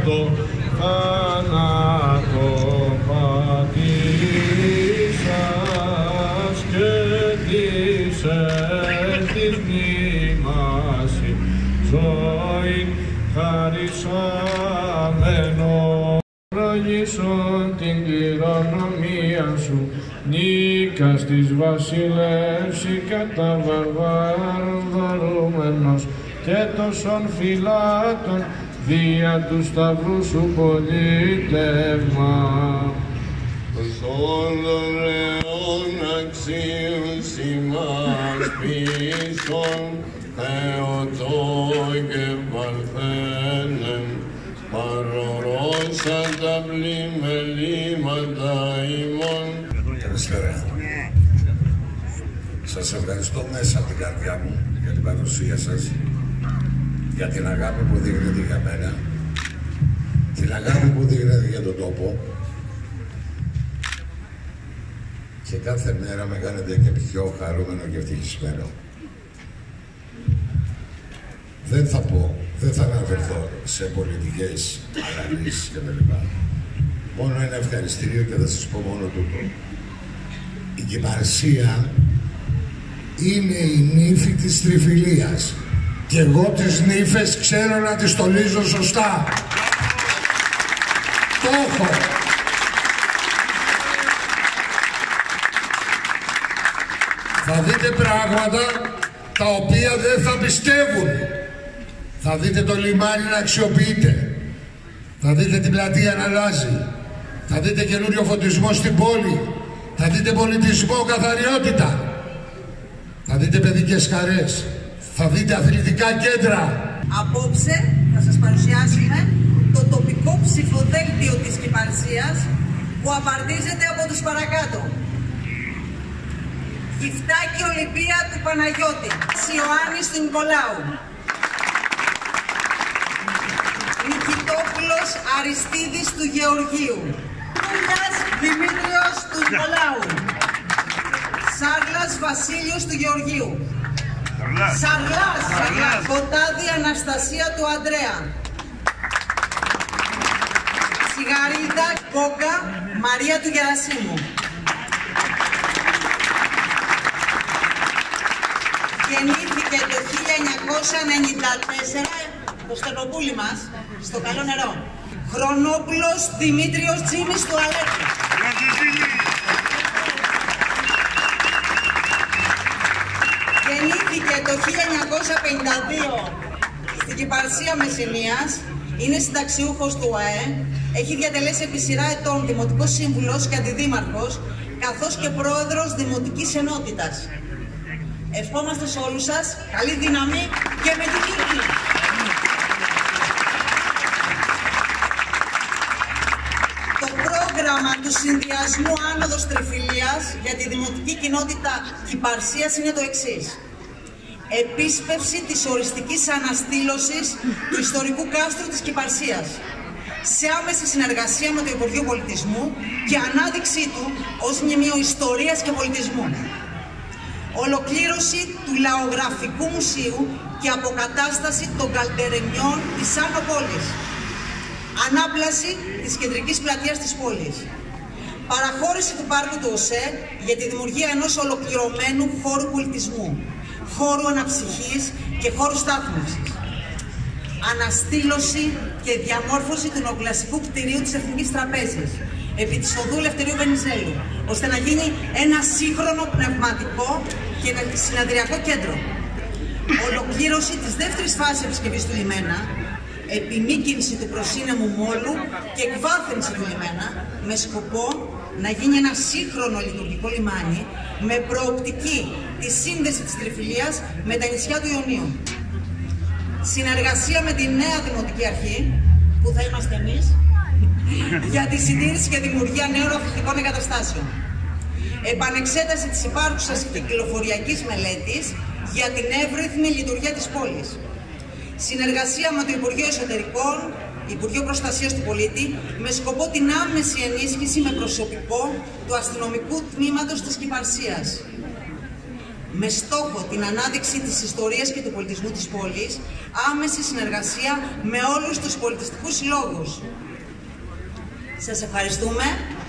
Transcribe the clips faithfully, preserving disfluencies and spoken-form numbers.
το θάνατο πατήσας και της έτης μνήμαση ζωή χαρισάμενο. Ραγίσον την κληρονομία σου, νίκας της βασιλεύση κατά βαρβάρων δωρούμενος και τόσων φυλάτων δια του σταυρού σου πολίτευμα. Των δωρεών αξίους ημάς πίσων Θεοτό και Παρθένεμ παρορώσαν τα πλημελήματα ημών. Καλησπέρα. Σας ευχαριστώ μέσα από την καρδιά μου για την παρουσία σας, για την αγάπη που δείχνετε για μένα, την αγάπη που δείχνετε για τον τόπο και κάθε μέρα με κάνετε και πιο χαρούμενο και ευτυχισμένο. Δεν θα πω, δεν θα αναφερθώ σε πολιτικές αναλύσεις και τα λοιπά. Μόνο ένα ευχαριστήριο και θα σας πω μόνο τούτο. Η Κυπαρσία είναι η νύφη της τριφυλίας και εγώ τις νύφες ξέρω να τις στολίζω σωστά. Το έχω. Θα δείτε πράγματα τα οποία δεν θα πιστεύουν. Θα δείτε το λιμάνι να αξιοποιείται. Θα δείτε την πλατεία να αλλάζει. Θα δείτε καινούριο φωτισμό στην πόλη. Θα δείτε πολιτισμό, καθαριότητα. Θα δείτε παιδικές χαρές. Θα δείτε αθλητικά κέντρα. Απόψε θα σας παρουσιάσουμε το τοπικό ψηφοδέλτιο της Κυπαρσίας που απαρτίζεται από τους παρακάτω. Γυφτάκη Ολυμπία του Παναγιώτη, Ιωάννης του Νικολάου, Νικητόπουλος Αριστίδης του Γεωργίου, Κούλιας Δημήτριος του Νικολάου, Σάρλας Βασίλειος του Γεωργίου, Σαρλάς, Σαρλάς, Φωτάδη Αναστασία του Ανδρέα, Σιγαρίδα Κόκα Μαρία του Γερασίμου, γεννήθηκε το χίλια εννιακόσια ενενήντα τέσσερα το Στενοπούλι μας, στο Καλό Νερό. Χρονόπουλος Δημήτριος Τζίμης του Αλέκου. Γεννήθηκε το χίλια εννιακόσια πενήντα δύο στην Κυπαρσία Μεσσηνίας, είναι συνταξιούχος του ΟΑΕ, έχει διατελέσει επί σειρά ετών δημοτικός σύμβουλος και αντιδήμαρχος, καθώς και πρόεδρος Δημοτικής Ενότητας. Ευχόμαστε σε όλους σας καλή δύναμη και με την νίκη. Το πρόγραμμα του συνδυασμού Άνοδος Τριφυλίας για τη Δημοτική Κοινότητα Κυπαρσίας είναι το εξής. Επίσπευση της οριστικής αναστήλωσης του ιστορικού κάστρου της Κυπαρσίας σε άμεση συνεργασία με το Υπουργείο Πολιτισμού και ανάδειξή του ως μνημείο ιστορίας και πολιτισμού. Ολοκλήρωση του Λαογραφικού Μουσείου και αποκατάσταση των καλτερεμιών της Άνω Πόλης. Ανάπλαση της κεντρικής πλατείας της πόλης. Παραχώρηση του πάρκου του ΟΣΕ για τη δημιουργία ενός ολοκληρωμένου χώρου πολιτισμού, χώρου αναψυχής και χώρου στάθμευσης. Αναστήλωση και διαμόρφωση του νεοκλασικού κτηρίου της Εθνικής Τραπέζης επί της οδού Ελευθερίου Βενιζέλου, ώστε να γίνει ένα σύγχρονο πνευματικό και συνεδριακό κέντρο. Ολοκλήρωση της δεύτερης φάσης επισκευής του λιμένα, επιμήκυνση του προσύνεμου μόλου και εκβάθυνση του λιμένα με σκοπό να γίνει ένα σύγχρονο λειτουργικό λιμάνι με προοπτική τη σύνδεση της Τριφυλίας με τα νησιά του Ιωνίου. Συνεργασία με τη νέα Δημοτική Αρχή, που θα είμαστε εμείς, για τη συντήρηση και δημιουργία νέων αθλητικών εγκαταστάσεων. Επανεξέταση της υπάρχουσας κυκλοφοριακής μελέτης για την εύρυθμη λειτουργία της πόλης. Συνεργασία με το Υπουργείο Εσωτερικών, Υπουργείο Προστασίας του Πολίτη, με σκοπό την άμεση ενίσχυση με προσωπικό του αστυνομικού τμήματος της Κυπαρσίας. με στόχο την ανάδειξη της ιστορίας και του πολιτισμού της πόλης, άμεση συνεργασία με όλους τους πολιτιστικούς συλλόγους. Σας ευχαριστούμε.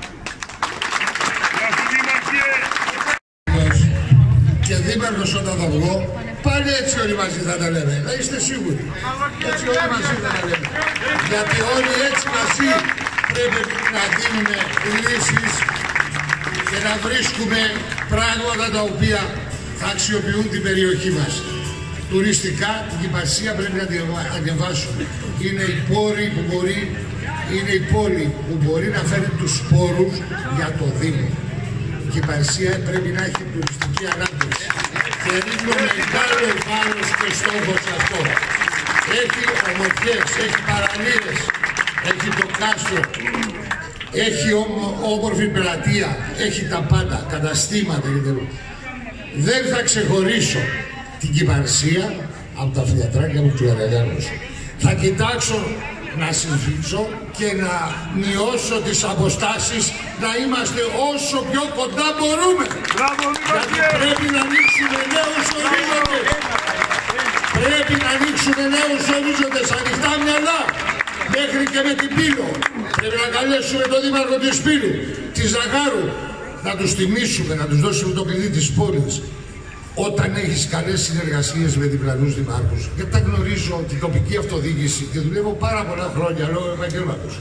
Και δήμαρχος όταν θα βγω, πάλι έτσι όλοι μαζί θα τα λέμε. Να είστε σίγουροι. Έτσι όλοι μαζί θα τα λέμε. Γιατί όλοι έτσι μαζί πρέπει να δίνουμε λύσεις και να βρίσκουμε πράγματα τα οποία θα αξιοποιούν την περιοχή μας. Τουριστικά την Κυπαρσία πρέπει να την ανεβάσουμε. Είναι η πόρη που μπορεί, είναι η πόλη που μπορεί να φέρει τους σπόρους για το Δήμο. Η Κυπαρσία πρέπει να έχει τουριστική ανάπτυξη. Και ρίχνω μεγάλο βάρος και στόχο σε αυτό. Έχει ομορφιές, έχει παραλίες, έχει το κάστρο, έχει όμορφη πλατεία, έχει τα πάντα, καταστήματα κτλ. Δεν θα ξεχωρίσω την Κυπαρσία από τα φιλιατράκια μου του Ερελένους. Θα κοιτάξω να συμφίξω και να μειώσω τις αποστάσεις, να είμαστε όσο πιο κοντά μπορούμε. Μπράβο, γιατί πρέπει να ανοίξουμε νέους ορίζοντες. Πρέπει να ανοίξουμε νέους ορίζοντες, ανοιχτά μυαλά. Μέχρι και με την Πύλο. Πρέπει να καλέσουμε τον δήμαρχο της Πύλου, της Ζαχάρου, να τους τιμήσουμε, να τους δώσουμε το κλειδί της πόλης. Όταν έχεις καλές συνεργασίες με διπλανούς δημάρχους, γιατί τα γνωρίζω την τοπική αυτοδιοίκηση και δουλεύω πάρα πολλά χρόνια λόγω επαγγέλματος.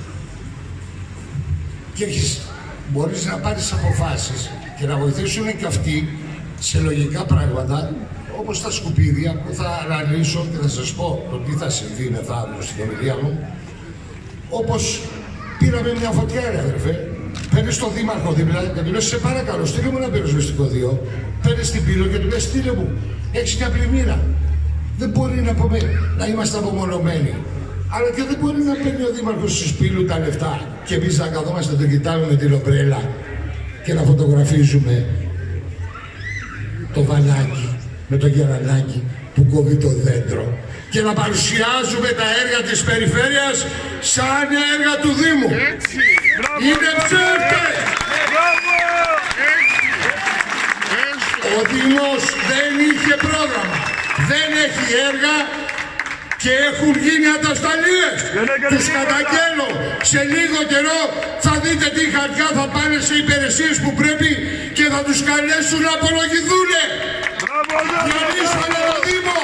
Και έχεις, μπορείς να πάρεις αποφάσεις και να βοηθήσουν και αυτοί σε λογικά πράγματα, όπως τα σκουπίδια που θα αναλύσω και θα σας πω το τι θα συμβεί μεθαύριο στην ομιλία μου. Όπως πήραμε μια φωτιά, ρε αδερφέ. Παίρνεις τον δήμαρχο δίπλα και του λες: σε παρακαλώ, στείλε μου ένα πυροσβεστικό δύο. Παίρνεις την Πύλο και του λες: στείλε μου, έχεις μια πλημμύρα. Δεν μπορεί να, πούμε, να είμαστε απομονωμένοι. Αλλά και δεν μπορεί να παίρνει ο δήμαρχος της Πύλου τα λεφτά και εμείς να καθόμαστε το κοιτάμε με την ομπρέλα και να φωτογραφίζουμε το βανάκι με το γερανάκι που κόβει το δέντρο και να παρουσιάζουμε τα έργα της περιφέρειας σαν έργα του Δήμου. Έτσι. Είναι ψεύτες! Ο Δήμος δεν είχε πρόγραμμα, δεν έχει έργα και έχουν γίνει ατασταλίες. Τους καταγγέλω. Σε λίγο καιρό θα δείτε τι χαρτιά θα πάνε σε υπηρεσίες που πρέπει και θα τους καλέσουν να απολογηθούνε. Διαλύσανε το Δήμο.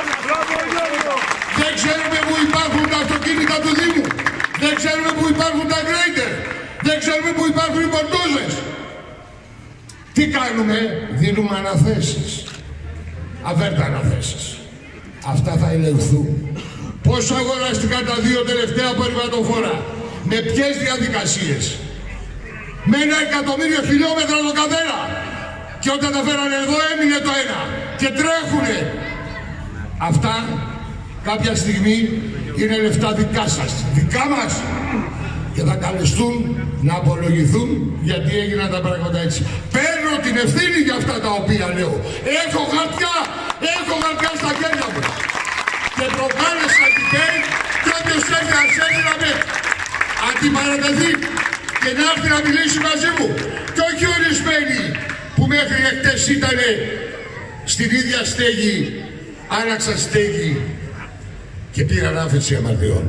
Δεν ξέρουμε που υπάρχουν τα αυτοκίνητα του Δήμου. Δεν ξέρουμε που υπάρχουν τα γκρέιντερ. Δεν ξέρουμε που υπάρχουν οι πορτόζες. Τι κάνουμε? Δίνουμε αναθέσεις. Αβέρτα αναθέσεις. Αυτά θα ελεγχθούν. Πόσο αγοραστηκαν τα δύο τελευταία απορριμματοφόρα? Με ποιες διαδικασίες? Με ένα εκατομμύριο χιλιόμετρα το καθένα. Και όταν τα φέρανε εδώ έμεινε το ένα. Και τρέχουνε. Αυτά κάποια στιγμή είναι λεφτά δικά σας. Δικά μας. Και θα καλεστούν να απολογηθούν γιατί έγιναν τα πράγματα έτσι. Παίρνω την ευθύνη για αυτά τα οποία λέω. Έχω χαρτιά, έχω χαρτιά στα χέρια μου. Και προκάλεσα την ΠΕΗ και όποιος έρθει να σέρνει να με αντιπαρατεθεί και να έρθει να μιλήσει μαζί μου. Και όχι ορισμένοι που μέχρι εχθές ήταν στην ίδια στέγη, άλλαξαν στέγη και πήραν άφεση αμαρτιών.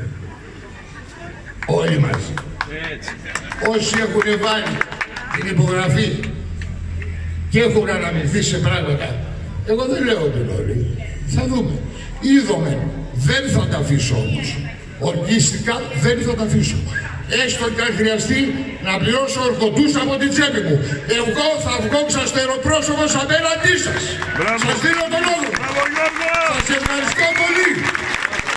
Όλοι μαζί. Έτσι. Όσοι έχουν βάλει την υπογραφή και έχουν αναμειχθεί σε πράγματα, εγώ δεν λέω ότι είναι όλοι. Θα δούμε. Είδαμε. Δεν θα τα αφήσω όμως. Ορκίστηκα, δεν θα τα αφήσω. Έστω και αν χρειαστεί να πληρώσω ορκωτούς από την τσέπη μου. Εγώ θα βγω ξαστεροπρόσωπος απέναντί σας. Σας δίνω